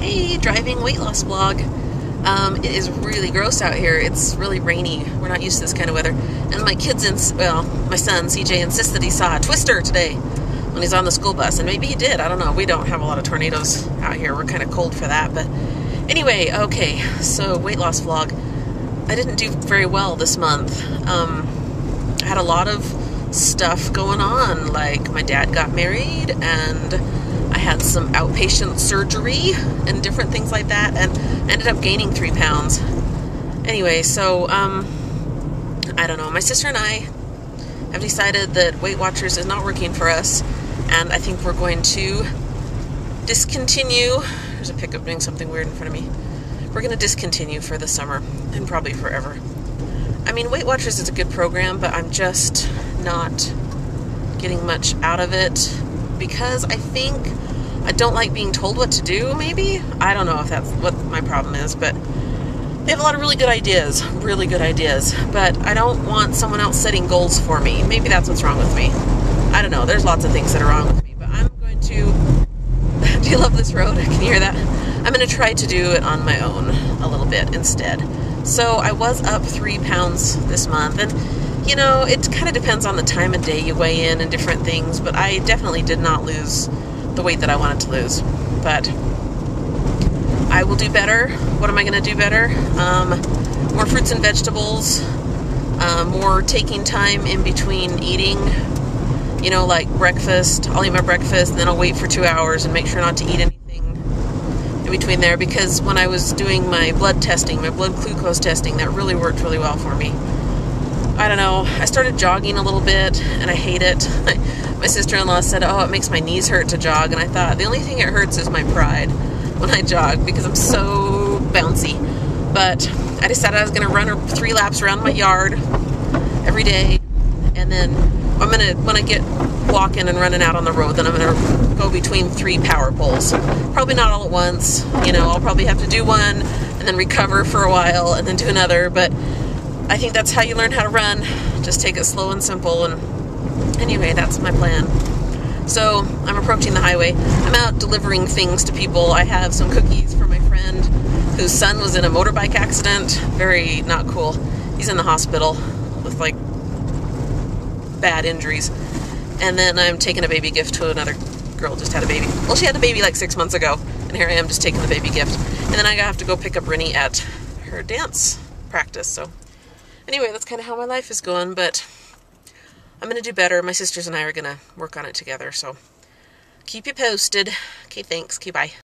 Hey, driving weight loss vlog. It is really gross out here. It's really rainy. We're not used to this kind of weather. And my my son, CJ, insists that he saw a twister today when he's on the school bus. And maybe he did. I don't know. We don't have a lot of tornadoes out here. We're kind of cold for that. But anyway, okay. So, weight loss vlog. I didn't do very well this month. I had a lot of stuff going on. Like, my dad got married, and I had some outpatient surgery and different things like that, and ended up gaining 3 pounds. Anyway, so, I don't know. My sister and I have decided that Weight Watchers is not working for us, and I think we're going to discontinue. There's a pickup doing something weird in front of me. We're going to discontinue for the summer, and probably forever. I mean, Weight Watchers is a good program, but I'm just not getting much out of it because I think I don't like being told what to do, maybe? I don't know if that's what my problem is, but they have a lot of really good ideas, but I don't want someone else setting goals for me. Maybe that's what's wrong with me. I don't know, there's lots of things that are wrong with me, but I'm going to... Do you love this road? Can you hear that? I'm going to try to do it on my own a little bit instead. So I was up 3 pounds this month, and you know, it kind of depends on the time of day you weigh in and different things, but I definitely did not lose the weight that I wanted to lose. But I will do better. What am I going to do better? More fruits and vegetables, more taking time in between eating, you know, like breakfast. I'll eat my breakfast, and then I'll wait for 2 hours and make sure not to eat anything in between there, because when I was doing my blood testing, my blood glucose testing, that really worked really well for me. I don't know, I started jogging a little bit, and I hate it. My sister-in-law said, oh, it makes my knees hurt to jog, and I thought, the only thing it hurts is my pride when I jog, because I'm so bouncy. But I decided I was going to run 3 laps around my yard every day, and then when I get walking and running out on the road, then I'm going to go between 3 power poles. Probably not all at once, you know, I'll probably have to do one, and then recover for a while, and then do another, but I think that's how you learn how to run. Just take it slow and simple, and anyway, that's my plan. So, I'm approaching the highway. I'm out delivering things to people. I have some cookies for my friend whose son was in a motorbike accident. Very not cool. He's in the hospital with, like, bad injuries. And then I'm taking a baby gift to another girl just had a baby. Well, she had a baby like 6 months ago, and here I am just taking the baby gift. And then I have to go pick up Rinny at her dance practice, so... Anyway, that's kind of how my life is going, but I'm going to do better. My sisters and I are going to work on it together, so keep you posted. Okay, thanks. Okay, bye.